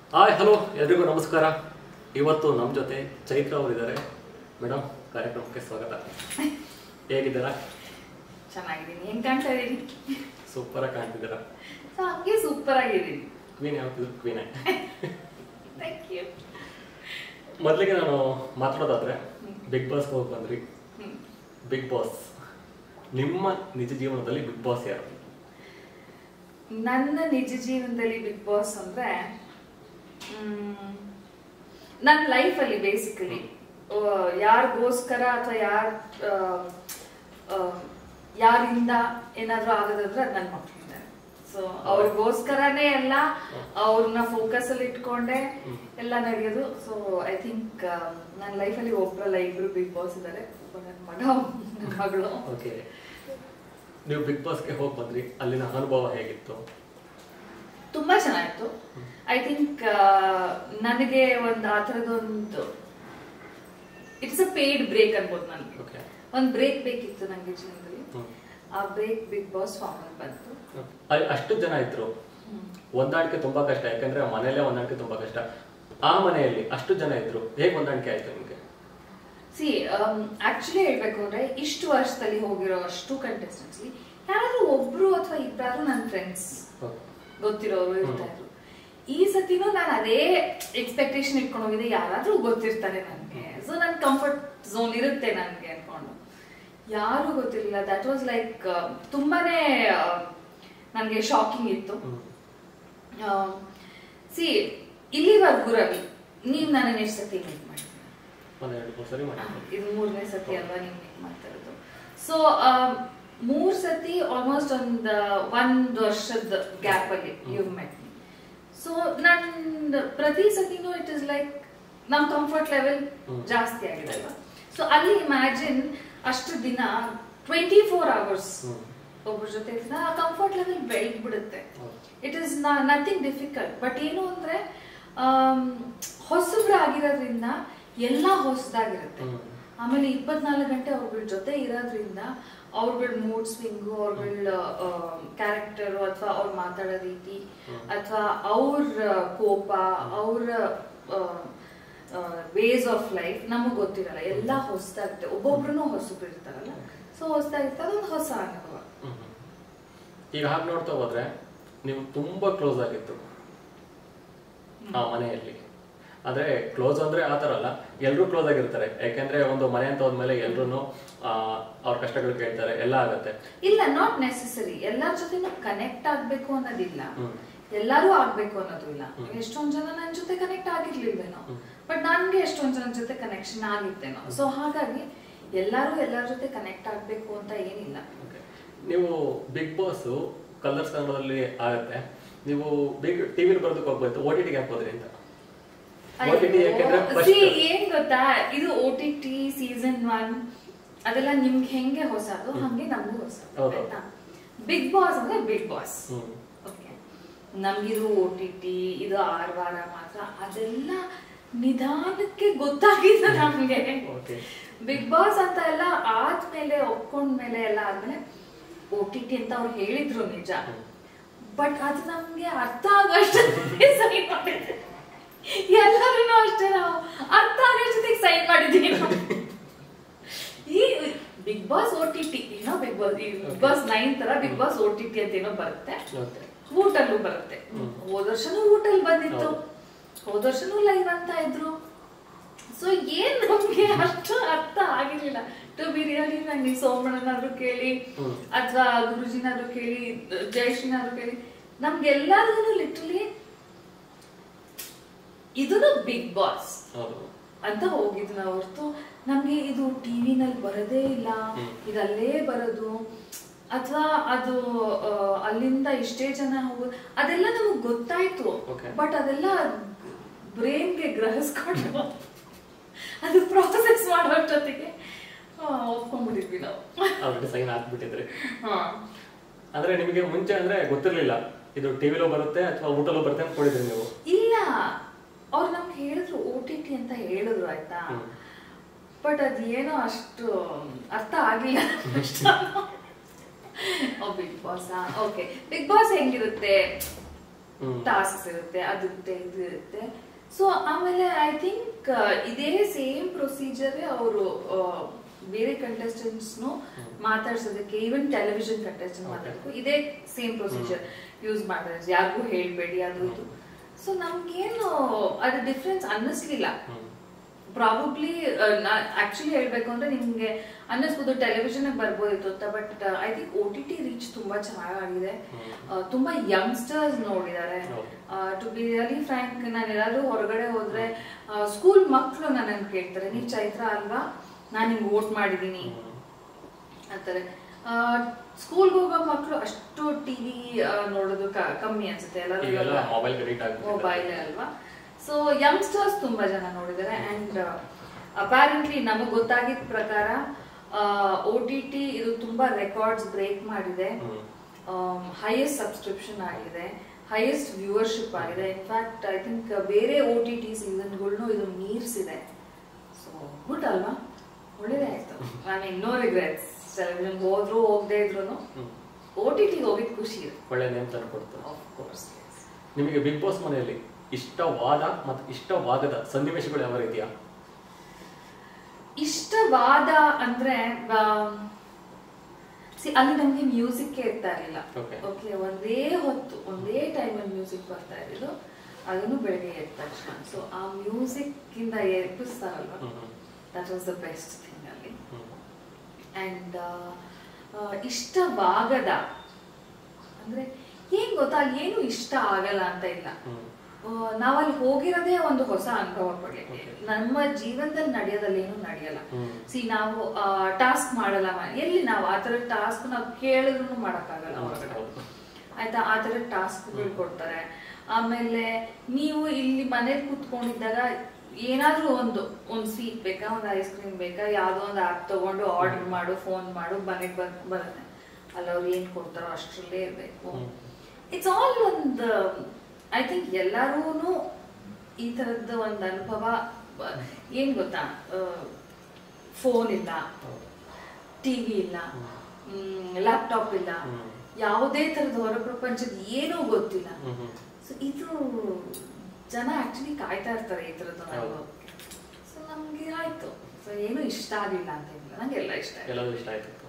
Hi hello ಎಲ್ರಿಗೂ ನಮಸ್ಕಾರ. ಇವತ್ತು ನಮ್ಮ ಜೊತೆ ಚೈತ್ರ ಅವರು ಇದ್ದಾರೆ. ಮೇಡಮ್, ಕಾರ್ಯಕ್ರಮಕ್ಕೆ ಸ್ವಾಗತ. ಹೇಗಿದ್ದೀರಾ? ಚೆನ್ನಾಗಿದ್ದೀನಿ. ಹೆಂಗ್ ಕಾಣ್ತಾ ಇದೀನಿ? ಸೂಪರ್ ಆಗಿ ಕಾಣ್ತಿದ್ದೀರಾ. ಹಂಗೆ ಸೂಪರ್ ಆಗಿದ್ದೀನಿ. ಕ್ವೀನ್ ಯಾವತ್ತಿದ್ರು ಕ್ವೀನೇ. Thank you. ಮೊದಲಿಗೆ ನಾನು ಮಾತಾಡೋದಾದ್ರೆ ಬಿಗ್ ಬಾಸ್ಗೆ ಹೋಗಿ ಬಂದ್ರಿ. ಬಿಗ್ ಬಾಸ್, ನಿಮ್ಮ ನಿಜ ಜೀವನದಲ್ಲಿ ಬಿಗ್ ಬಾಸ್ ಯಾರು? ನನ್ನ ನಿಜ ಜೀವನದಲ್ಲಿ ಬಿಗ್ ಬಾಸ್ ಅಂದ್ರೆ ನನ್ನ ಲೈಫಲ್ಲಿ ಬೇಸಿಕಲಿ ಯಾರಿಗೋಸ್ಕರ ಅಥವಾ ಯಾರಿಂದ ಏನಾದ್ರೂ ಆಗೋದಂದ್ರೆ ಅದು ನನ್ನ ಮಕ್ಕಳಿದ್ದಾರೆ. ಸೊ ಅವ್ರಿಗೋಸ್ಕರನೇ ಎಲ್ಲ ಅವ್ರನ್ನ ಫೋಕಸ್ ಅಲ್ಲಿ ಇಟ್ಕೊಂಡೆ ಎಲ್ಲ ನಡೆಯೋದು. ಸೊ ಐ ಥಿಂಕ್ ನನ್ನ ಲೈಫಲ್ಲಿ ಒಬ್ಬರಲ್ಲ ಇಬ್ರು ಬಿಗ್ ಬಾಸ್ ಇದ್ದಾರೆ. ನನ್ನ ಮಗ, ನನ್ನ ಮಗಳು. ಓಕೆ, ನೀವು ಬಿಗ್ ಬಾಸ್ಗೆ ಹೋಗಿ ಬಂದ್ರಿ, ಅಲ್ಲಿನ ಅನುಭವ ಹೇಗಿತ್ತು? ತುಂಬಾ ಚೆನ್ನಾಗಿತ್ತು. ಐ ಥಿಂಕ್ ನನಗೆ ಒಂದು ಆ ಥರದೊಂದು ಇಟ್ಸ್ ಅ ಪೇಯ್ಡ್ ಬ್ರೇಕ್ ಅನ್ಬೋದು. ನನಗೆ ಒಂದು ಬ್ರೇಕ್ ಬೇಕಿತ್ತು ನನಗೆ ಜೀವನದಲ್ಲಿ. ಆ ಬ್ರೇಕ್ ಬಿಗ್ ಬಾಸ್ ಫಾರ್ಮ್ ಅಲ್ಲಿ ಬಂತು. ಅಷ್ಟು ಜನ ಇದ್ರು, ಹೊಂದಾಣಿಕೆ ತುಂಬಾ ಕಷ್ಟ. ಯಾಕಂದ್ರೆ ಮನೆಯಲ್ಲೇ ಹೊಂದಾಣಿಕೆ ತುಂಬಾ ಕಷ್ಟ. ಆ ಮನೆಯಲ್ಲಿ ಅಷ್ಟು ಜನ ಇದ್ರು, ಹೇಗೆ ಹೊಂದಾಣಿಕೆ ಆಯ್ತು ನಿಮ್ಗೆ? ಆಕ್ಚುಲಿ ಹೇಳ್ಬೇಕು ಅಂದ್ರೆ ಇಷ್ಟು ವರ್ಷದಲ್ಲಿ ಹೋಗಿರೋ ಅಷ್ಟು ಕಂಟೆಸ್ಟೆಂಟ್ಸ್ ಯಾರಾದ್ರೂ ಒಬ್ರು ಅಥವಾ ಇಬ್ಬರಾದ್ರೂ ನನ್ನ ಫ್ರೆಂಡ್ಸ್ ಗೊತ್ತಿರೋರು ಇರ್ತಾ ಇದ್ರು. ಈ ಸತಿನೂ ನಾನು ಅದೇ ಎಕ್ಸ್ಪೆಕ್ಟೇಷನ್ ಇಟ್ಕೊಂಡು ಹೋಗಿದ್ದೆ, ಯಾರಾದ್ರೂ ಗೊತ್ತಿರ್ತಾರೆ ನನಗೆ, ಸೊ ನನ್ ಕಂಫರ್ಟ್ ಝೋನ್ ಇರುತ್ತೆ ನನ್ಗೆ ಅನ್ಕೊಂಡು. ಯಾರು ಗೊತ್ತಿರಲಿಲ್ಲ. ದಟ್ ವಾಸ್ ಲೈಕ್ ತುಂಬಾನೇ ನನ್ಗೆ ಶಾಕಿಂಗ್ ಇತ್ತು. ಇಲ್ಲಿವರೆಗೂ ರವಿ, ನೀವ್ ನನ್ನ ಎಷ್ಟು ಸತಿ ಮೀಟ್ ಮಾಡಿದ್ರಿ? ಇದು 3ನೇ ಸತಿ ಅಲ್ವಾ ನೀವು ಮೀಟ್ ಮಾಡ್ತಾ ಇರೋದು? ಸೊ 3 ಸತಿ ಆಲ್ಮೋಸ್ಟ್ ಒಂದು ವರ್ಷದ ಗ್ಯಾಪ್ ಅಲ್ಲಿ ಯು ಮೆಟ್ ಮೀ. ಸೊ ನನ್ ಪ್ರತಿ ಸತಿನೂ ಇಟ್ ಇಸ್ ಲೈಕ್ ನಮ್ ಕಂಫರ್ಟ್ ಲೆವೆಲ್ ಜಾಸ್ತಿ ಆಗಿದೆ ಅಲ್ವಾ? ಸೊ ಅಲ್ಲಿ ಇಮ್ಯಾಜಿನ್ ಅಷ್ಟು ದಿನ 24 hours ಒಬ್ಬರ ಜೊತೆ ಆ ಕಂಫರ್ಟ್ ಲೆವೆಲ್ ಬೆಳೆದ್ ಬಿಡುತ್ತೆ. It is nothing difficult. But ಏನು ಅಂದ್ರೆ ಹೊಸಬ್ರಾಗಿರೋದ್ರಿಂದ ಎಲ್ಲ ಹೊಸದಾಗಿರುತ್ತೆ. ಆಮೇಲೆ 24 ಗಂಟೆ ಅವ್ರಗಳ ಜೊತೆ ಇರೋದ್ರಿಂದ ಅವ್ರಗಳ ಮೂಡ್ ಸ್ವಿಂಗು, ಅವ್ರಗಳ ಕ್ಯಾರೆಕ್ಟರ್ ಅಥವಾ ಅವ್ರು ಮಾತಾಡೋ ರೀತಿ ಅಥವಾ ಅವ್ರ ಕೋಪ, ಅವ್ರ ವೇಸ್ ಆಫ್ ಲೈಫ್ ನಮಗ್ ಗೊತ್ತಿರಲ್ಲ. ಎಲ್ಲ ಹೊಸದಾಗುತ್ತೆ. ಒಬ್ಬೊಬ್ರು ಹೊಸಬ್ರು ಇರ್ತಾರಲ್ಲ, ಸೊ ಹೊಸದಾಗಿರ್ತಾರೆ. ಅದೊಂದು ಹೊಸ ಅನುಭವ. ಈಗ ಹಾಗೆ ನೋಡ್ತಾ ಹೋದ್ರೆ ನೀವು ತುಂಬಾ ಕ್ಲೋಸ್ ಆಗಿತ್ತು ಆ ಮನೆಯಲ್ಲಿ. ಆದ್ರೆ ಕ್ಲೋಸ್ ಅಂದ್ರೆ ಆತರ ಅಲ್ಲ, ಎಲ್ರು ಕ್ಲೋಸ್ ಆಗಿರ್ತಾರೆ. ಯಾಕಂದ್ರೆ ಒಂದು ಮನೆ ಅಂತ ಹೋದ್ಮೇಲೆ ಎಲ್ರು ಅವ್ರ ಕಷ್ಟಗಳು ಕೇಳ್ತಾರೆ, ಎಲ್ಲ ಆಗತ್ತೆ. ಇಲ್ಲ, ನಾಟ್ ನೆಸೆಸರಿ ಎಲ್ಲರ ಜೊತೆ ಕನೆಕ್ಟ್ ಆಗ್ಬೇಕು ಅನ್ನೋದಿಲ್ಲ, ಎಲ್ಲಾರು ಆಗ್ಬೇಕು ಅನ್ನೋದು ಇಲ್ಲ. ಎಷ್ಟೊಂದ್ ಜನ ನನ್ ಜೊತೆ ಕನೆಕ್ಟ್ ಆಗಿರ್ಲಿಲ್ವೇನೋ, ಬಟ್ ನನ್ಗೆ ಎಷ್ಟೊಂದ್ ಜನ ಜೊತೆ ಕನೆಕ್ಷನ್ ಆಗಿತ್ತೇನೋ. ಸೊ ಹಾಗಾಗಿ ಎಲ್ಲರ ಜೊತೆ ಕನೆಕ್ಟ್ ಆಗ್ಬೇಕು ಅಂತ ಏನಿಲ್ಲ. ನೀವು ಬಿಗ್ ಬಾಸ್ ಕಲರ್ಸ್ ಕನ್ನಡದಲ್ಲಿ ಆಗತ್ತೆ, ನೀವು ಬಿಗ್ ಟಿವಿಲಿ ಬರೋದಕ್ಕೆ ಹೋಗ್ಬೇಕು, OTT ಯಾಕೆ ಹೋದ್ರಿ ಅಂತ? ಏನ್ ಗೊತ್ತಾ, ಇದು OTT ಸೀಸನ್ 1 ಅದೆಲ್ಲ ನಿಮ್ಗೆ ಹೆಂಗೆ ಹೊಸದು ಹಂಗೆ ನಮಗೂ ಹೊಸದು. ಆಯ್ತಾ? ಬಿಗ್ ಬಾಸ್ ಅಂದ್ರೆ ಬಿಗ್ ಬಾಸ್. ಓಕೆ, ನಮ್ಗಿದು OTT ಇದು 6 ವಾರ ಮಾತ್ರ. ಅದೆಲ್ಲ ನಿಧಾನಕ್ಕೆ ಗೊತ್ತಾಗಿದ್ದು ನಮ್ಗೆ. ಬಿಗ್ ಬಾಸ್ ಅಂತ ಎಲ್ಲ ಆದ್ಮೇಲೆ ಒಪ್ಕೊಂಡ್ಮೇಲೆ ಎಲ್ಲ ಆದ್ಮೇಲೆ OTT ಅಂತ ಅವ್ರು ಹೇಳಿದ್ರು ನಿಜ, ಬಟ್ ಅದು ನಮ್ಗೆ ಅರ್ಥ ಆಗೋಷ್ಟು ಸೈನ್ ಮಾಡಿದ್ದೆ. ಎಲ್ಲರೂ ಅಷ್ಟೇ, ನಾವು ಅರ್ಥ ಆಗೋಷ್ಟೊತ್ತಿಗೆ ಸೈನ್ ಮಾಡಿದ್ದೀವಿ. ಈ ಬಿಗ್ ಬಾಸ್ OTT ಏನೋ ಬಿಗ್ ಬಾಸ್ 9 ತರ ಬಿಗ್ ಬಾಸ್ OTT ಅಂತ ಏನೋ ಬರುತ್ತೆ, ಊಟಲ್ಲೂ ಬರುತ್ತೆ. ಹೋದ ವರ್ಷನೂ ಊಟಲ್ಲಿ ಬಂದಿತ್ತು, ಹೋದ ವರ್ಷನೂ ಲೈವ್ ಅಂತ ಇದ್ರು. ಸೊ ಏನ್ ನಮ್ಗೆ ಅಷ್ಟು ಅರ್ಥ ಆಗಿರ್ಲಿಲ್ಲ. ಟು ಬಿ ರಿಯಲಿ, ನಂಗೆ ಸೋಮಣ್ಣನಾದ್ರು ಕೇಳಿ ಅಥವಾ ಗುರುಜಿನಾದ್ರು ಕೇಳಿ, ಜಯಶ್ರೀನಾದ್ರು ಕೇಳಿ, ನಮ್ಗೆಲ್ಲರಿಗೂ ಲಿಟ್ರಲಿ ಇದನ್ನು ಬಿಗ್ ಬಾಸ್ ಅಂತ ಹೋಗಿದ್ದು ನಾವು ಹೊರತು ನಮ್ಗೆ ಇದು ಟಿವಿನಲ್ಲಿ ಬರೋದೇ ಇಲ್ಲ, ಇದಲ್ಲೇ ಬರೋದು ಅಥವಾ ಅದು ಅಲ್ಲಿಂದ ಇಷ್ಟೇ ಜನ ಹೋಗೋದು ಅದೆಲ್ಲ ನಮಗ್ ಗೊತ್ತಾಯ್ತು. ಬಟ್ ಅದೆಲ್ಲ ಬ್ರೈನ್ಗೆ ಗ್ರಹಿಸ್ಕೊಂಡು ಅದು ಪ್ರಾಸೆಸ್ ಮಾಡೋಷ್ಟೊತ್ತಿಗೆ ಒಪ್ಕೊಂಡ್ಬಿಟ್ಟಿದ್ವಿ ನಾವು. ಸೈನ್ ಹಾಕ್ಬಿಟ್ಟಿದ್ರಿ. ಅಂದ್ರೆ ನಿಮಗೆ ಮುಂಚೆ ಅಂದ್ರೆ ಗೊತ್ತಿರ್ಲಿಲ್ಲ ಇದು ಟಿವಿಲೂ ಬರುತ್ತೆ ಅಥವಾ ಊಟಲ್ಲೂ ಬರುತ್ತೆ ಅಂತ ಕೊಡಿದ್ರಿ ನೀವು? ಇಲ್ಲ, ಅವ್ರು ನಮ್ಗೆ ಹೇಳಿದ್ರು OTT ಅಂತ ಹೇಳಿದ್ರು, ಆಯ್ತಾ? ಬಟ್ ಅದೇನೋ ಅಷ್ಟು ಅರ್ಥ ಆಗಿಲ್ಲ. Bigg Boss okay, Bigg Boss ಹೆಂಗಿರುತ್ತೆ ಟಾಸ್ಕ್ಸ್ ಇರುತ್ತೆ, ಅದಿರುತ್ತೆ, ಇದು ಇರುತ್ತೆ. ಸೊ ಆಮೇಲೆ ಐ ಥಿಂಕ್ ಇದೇ ಸೇಮ್ ಪ್ರೊಸೀಜರ್ ಅವರು ಬೇರೆ ಕಂಟೆಸ್ಟೆಂಟ್ಸ್ ಮಾತಾಡ್ಸೋದಕ್ಕೆ, ಈವನ್ ಟೆಲಿವಿಷನ್ ಕಂಟೆಸ್ಟೆಂಟ್ ಮಾತಾಡೋದು ಇದೇ ಸೇಮ್ ಪ್ರೊಸೀಜರ್ ಯೂಸ್ ಮಾಡ್ತಾರೆ. ಯಾರಿಗೂ ಹೇಳ್ಬೇಡಿ ಅದು ಇದು. ಸೊ ನಮ್ಗೇನು ಅದು ಡಿಫ್ರೆನ್ಸ್ ಅನ್ನಿಸ್ಲಿಲ್ಲ. ಪ್ರಾಬಬ್ಲಿ ಆಕ್ಚುಲಿ ಹೇಳ್ಬೇಕು ಅಂದ್ರೆ ನಿಮ್ಗೆ ಅನ್ನಿಸ್ಬೋದು ಟೆಲಿವಿಷನ್ ಬರ್ಬೋದಿತ್ತು ಅಂತ, but I think OTT reach ತುಂಬಾ ಚೆನ್ನಾಗಿದೆ. ತುಂಬಾ ಯಂಗ್ಸ್ಟರ್ಸ್ ನೋಡಿದ್ದಾರೆ. ಟು ಬಿ ರಿಯಲಿ ಫ್ರ್ಯಾಂಕ್, ನಾನು ಎಲ್ಲಾದ್ರೂ ಹೊರಗಡೆ ಹೋದ್ರೆ ಸ್ಕೂಲ್ ಮಕ್ಕಳು ನನ್ನನ್ನು ಕೇಳ್ತಾರೆ, ನೀವ್ ಚೈತ್ರ ಅಲ್ವಾ, ನಾನು ನಿಮ್ಗೆ ವೋಟ್ ಮಾಡಿದೀನಿ ಅಂತಾರೆ. ಸ್ಕೂಲ್ಗೆ ಹೋಗೋ ಮಕ್ಕಳು ಅಷ್ಟು ಟಿವಿ ನೋಡೋದು ಕಮ್ಮಿ ಅನ್ಸುತ್ತೆ, ಎಲ್ಲರೂ ಮೊಬೈಲ್ ಅಲ್ವಾ. ಸೊ ಯಂಗ್ಸ್ಟರ್ಸ್ ತುಂಬಾ ಜನ ನೋಡಿದ್ದಾರೆ. ಅಂಡ್ ಅಪ್ಯಾರೆಂಟ್ಲಿ ನಮಗೆ ಗೊತ್ತಾಗಿದ್ದ ಪ್ರಕಾರ OTT ಇದು ತುಂಬಾ ರೆಕಾರ್ಡ್ಸ್ ಬ್ರೇಕ್ ಮಾಡಿದೆ. ಹೈಯೆಸ್ಟ್ ಸಬ್ಸ್ಕ್ರಿಪ್ಷನ್ ಆಗಿದೆ, ಹೈಯೆಸ್ಟ್ ವ್ಯೂವರ್ಶಿಪ್ ಆಗಿದೆ. ಇನ್ಫ್ಯಾಕ್ಟ್ ಐ ಥಿಂಕ್ ಬೇರೆ OTT ಸೀಸನ್ಗಳ್ನು ಇದು ಮೀರ್ಸಿದೆ. ಸೊ ಗುಡ್ ಅಲ್ವಾ, ಒಳ್ಳೇದೇ ಆಯ್ತು. ನಾನು ನೋ ರಿಗ್ರೆಟ್ಸ್. ಟೆಲಿವಿಷನ್ ಹೋದ್ರು ಹೋಗದೆ ಇದ್ರು OTT ಹೋಗಿದ್ ಖುಷಿ ಇದೆ, ಒಳ್ಳೆ ನೇಮ್ ತಂದ್ಕೊಡ್ತು. ನಿಮಗೆ ಬಿಗ್ ಬಾಸ್ ಮನೆಯಲ್ಲಿ ಇಷ್ಟವಾದ ಮತ್ತು ಇಷ್ಟವಾಗದ ಸನ್ನಿವೇಶಗಳು ಯಾವ ಇದೆಯಾ? ಇಷ್ಟವಾದ ಅಂದ್ರೆ ಅಲ್ಲಿ ನಮ್ಗೆ ಮ್ಯೂಸಿಕ್ ಇರ್ತಾ ಇರಲಿಲ್ಲ. ಓಕೆ, ಒಂದೇ ಹೊತ್ತು ಒಂದೇ ಟೈಮಲ್ಲಿ ಮ್ಯೂಸಿಕ್ ಬರ್ತಾ ಇರೋದು, ಅದನ್ನು ಬೆಳಗ್ಗೆ ಎದ್ದ ತಕ್ಷಣ. ಸೊ ಆ ಮ್ಯೂಸಿಕ್ ಇಂದ ಎಬ್ಬಿಸ್ತಾರಲ್ವಾ, that was the best thing ಅಲ್ಲಿ. ಅಂಡ್ ಇಷ್ಟವಾಗದ ಅಂದ್ರೆ ಏನ್ ಗೊತ್ತಾ, ಅಲ್ಲಿ ಏನು ಇಷ್ಟ ಆಗಲ್ಲ ಅಂತ ಇಲ್ಲ. ನಾವಲ್ಲಿ ಹೋಗಿರೋದೇ ಒಂದು ಹೊಸ ಅನುಭವ ಕೊಡ್ಲಿಕ್ಕೆ. ನಮ್ಮ ಜೀವನದಲ್ಲಿ ನಡೆಯೋದಲ್ಲಿ ಏನು ನಡೆಯಲ್ಲ. ನಾವು ಟಾಸ್ಕ್ ಮಾಡಲ್ಲ, ಎಲ್ಲಿ ನಾವು ಆತರ ಟಾಸ್ಕ್ ನಾವು ಕೇಳಿದ್ರು ಮಾಡಕ್ಕಾಗಲ್ಲ ಹೊರಗಡೆ, ಆಯ್ತಾ. ಆತರ ಟಾಸ್ಕ್ಗಳು ಕೊಡ್ತಾರೆ. ಆಮೇಲೆ ನೀವು ಇಲ್ಲಿ ಮನೇಲಿ ಕೂತ್ಕೊಂಡಿದ್ದಾಗ ಏನಾದ್ರೂ ಒಂದು ಸ್ವೀಟ್ ಬೇಕಾ, ಒಂದು ಐಸ್ ಕ್ರೀಮ್ ಬೇಕಾ, ಯಾವ್ದೋ ಒಂದು ಆಪ್ ತಗೊಂಡು ಆರ್ಡರ್ ಮಾಡು, ಫೋನ್ ಮಾಡು, ಮನೆಗೆ ಬರುತ್ತೆ. ಅಲ್ಲಿ ಅವ್ರು ಏನ್ ಕೊಡ್ತಾರೋ ಅಷ್ಟರಲ್ಲೇ ಇರ್ಬೇಕು. ಇಟ್ಸ್ ಆಲ್ ಒಂದು ಐ ಥಿಂಕ್ ಎಲ್ಲಾರೂ ಈ ತರದ್ದು ಒಂದು ಅನುಭವ. ಏನ್ ಗೊತ್ತಾ, ಫೋನ್ ಇಲ್ಲ, ಟಿವಿ ಇಲ್ಲ, ಲ್ಯಾಪ್ಟಾಪ್ ಇಲ್ಲ, ಯಾವುದೇ ತರದ ಹೊರ ಪ್ರಪಂಚದ ಏನೂ ಗೊತ್ತಿಲ್ಲ. ಸೊ ಇದು ಜನ ಆಕ್ಚುಲಿ ಕಾಯ್ತಾ ಇರ್ತಾರೆ ಈ ತರದ್ದು ಅನುಭವ. ಸೊ ನಮ್ಗೆ ಆಯ್ತು. ಸೊ ಏನು ಇಷ್ಟ ಆಗಿಲ್ಲ ಅಂತ ಇಲ್ಲ, ನಂಗೆ ಎಲ್ಲ ಇಷ್ಟ ಆಯ್ತು.